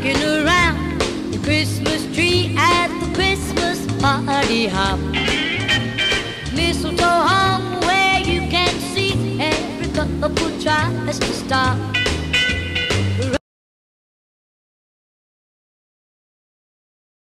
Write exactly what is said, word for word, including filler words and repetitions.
rocking around the Christmas tree at the Christmas party hop. Mistletoe hung where you can see every couple tries to stop.